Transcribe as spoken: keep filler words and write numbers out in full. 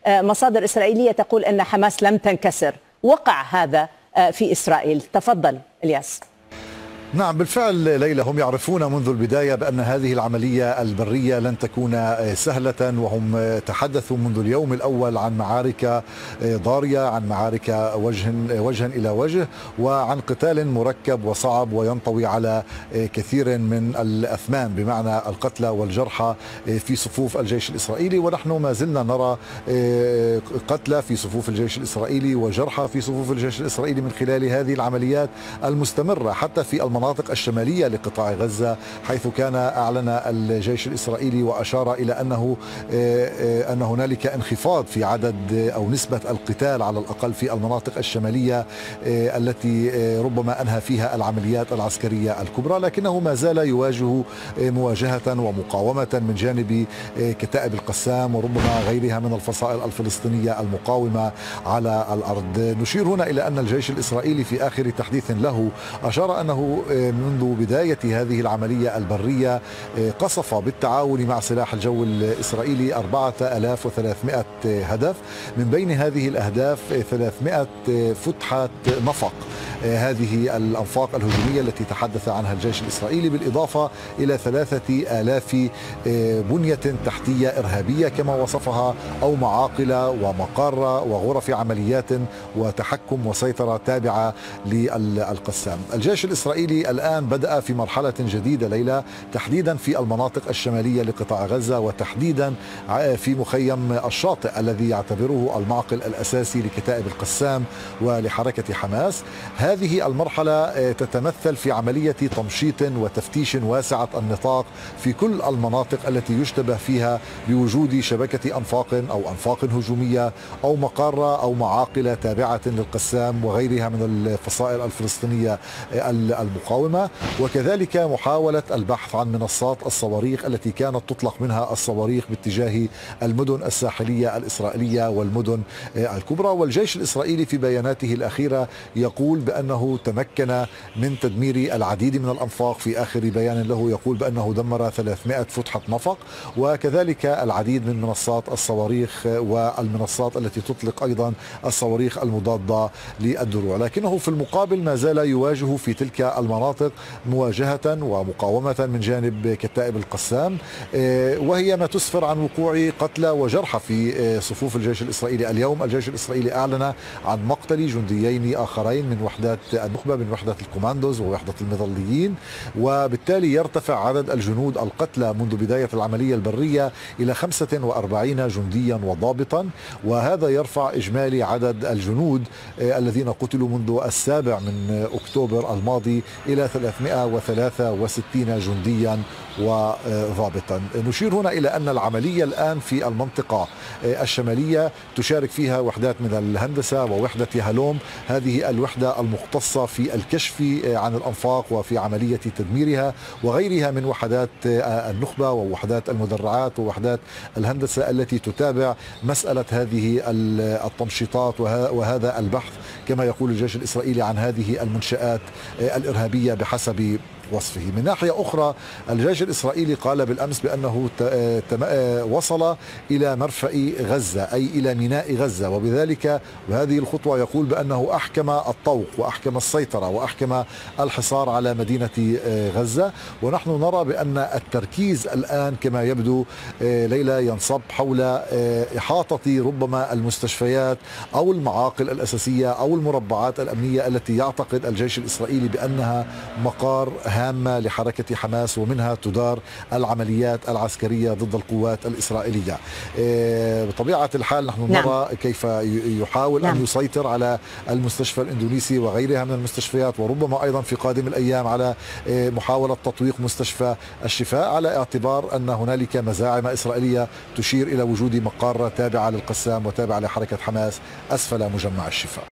مصادر إسرائيلية تقول أن حماس لم تنكسر. وقع هذا في إسرائيل. تفضل إلياس. نعم بالفعل ليلى، هم يعرفون منذ البداية بأن هذه العملية البرية لن تكون سهلة، وهم تحدثوا منذ اليوم الأول عن معارك ضارية، عن معارك وجه وجها إلى وجه، وعن قتال مركب وصعب وينطوي على كثير من الأثمان بمعنى القتلى والجرحى في صفوف الجيش الإسرائيلي. ونحن ما زلنا نرى قتلى في صفوف الجيش الإسرائيلي وجرحى في صفوف الجيش الإسرائيلي من خلال هذه العمليات المستمرة حتى في المناطق المناطق الشمالية لقطاع غزة، حيث كان أعلن الجيش الإسرائيلي وأشار إلى أنه أن هنالك انخفاض في عدد أو نسبة القتال على الأقل في المناطق الشمالية التي ربما أنهى فيها العمليات العسكرية الكبرى، لكنه ما زال يواجه مواجهة ومقاومة من جانب كتائب القسام وربما غيرها من الفصائل الفلسطينية المقاومة على الأرض. نشير هنا إلى أن الجيش الإسرائيلي في آخر تحديث له أشار أنه منذ بداية هذه العملية البرية قصف بالتعاون مع سلاح الجو الإسرائيلي أربعة آلاف وثلاثمائة هدف، من بين هذه الأهداف ثلاثمائة فتحة نفق، هذه الأنفاق الهجومية التي تحدث عنها الجيش الإسرائيلي، بالإضافة إلى ثلاثة آلاف بنية تحتية إرهابية كما وصفها، أو معاقل ومقار وغرف عمليات وتحكم وسيطرة تابعة للقسام. الجيش الإسرائيلي الآن بدأ في مرحلة جديدة ليلى، تحديدا في المناطق الشمالية لقطاع غزة، وتحديدا في مخيم الشاطئ الذي يعتبره المعقل الأساسي لكتائب القسام ولحركة حماس. هذه المرحلة تتمثل في عملية تمشيط وتفتيش واسعة النطاق في كل المناطق التي يشتبه فيها بوجود شبكة أنفاق أو أنفاق هجومية أو مقارة أو معاقل تابعة للقسام وغيرها من الفصائل الفلسطينية المقاومة، وكذلك محاولة البحث عن منصات الصواريخ التي كانت تطلق منها الصواريخ باتجاه المدن الساحلية الإسرائيلية والمدن الكبرى. والجيش الإسرائيلي في بياناته الأخيرة يقول بأنه تمكن من تدمير العديد من الأنفاق، في آخر بيان له يقول بأنه دمر ثلاثمائة فتحة نفق، وكذلك العديد من منصات الصواريخ والمنصات التي تطلق أيضا الصواريخ المضادة للدروع. لكنه في المقابل ما زال يواجه في تلك المناطق مواجهة ومقاومة من جانب كتائب القسام، وهي ما تسفر عن وقوع قتلى وجرحى في صفوف الجيش الإسرائيلي. اليوم الجيش الإسرائيلي أعلن عن مقتل جنديين آخرين من وحدات النخبة، من وحدة الكوماندوز ووحدة المظليين، وبالتالي يرتفع عدد الجنود القتلى منذ بداية العملية البرية إلى خمسة وأربعين جنديا وضابطا، وهذا يرفع إجمالي عدد الجنود الذين قتلوا منذ السابع من أكتوبر الماضي إلى ثلاثمائة وثلاثة وستين جنديا وضابطا. نشير هنا إلى أن العملية الآن في المنطقة الشمالية تشارك فيها وحدات من الهندسة ووحدة هالوم، هذه الوحدة المختصة في الكشف عن الأنفاق وفي عملية تدميرها، وغيرها من وحدات النخبة ووحدات المدرعات ووحدات الهندسة التي تتابع مسألة هذه التمشيطات وهذا البحث كما يقول الجيش الإسرائيلي عن هذه المنشآت الإرهابية بحسب وصفه. من ناحية أخرى الجيش الإسرائيلي قال بالأمس بأنه وصل إلى مرفأ غزة أي إلى ميناء غزة، وبذلك بهذه الخطوة يقول بأنه أحكم الطوق وأحكم السيطرة وأحكم الحصار على مدينة غزة. ونحن نرى بأن التركيز الآن كما يبدو ليلى ينصب حول إحاطة ربما المستشفيات أو المعاقل الأساسية أو المربعات الأمنية التي يعتقد الجيش الإسرائيلي بأنها مقار هامة لحركة حماس ومنها تدار العمليات العسكرية ضد القوات الإسرائيلية. بطبيعة الحال نحن نرى نعم. كيف يحاول نعم. أن يسيطر على المستشفى الإندونيسي وغيرها من المستشفيات، وربما أيضا في قادم الأيام على محاولة تطويق مستشفى الشفاء، على اعتبار أن هنالك مزاعم إسرائيلية تشير إلى وجود مقر تابعة للقسام وتابعة لحركة حماس أسفل مجمع الشفاء.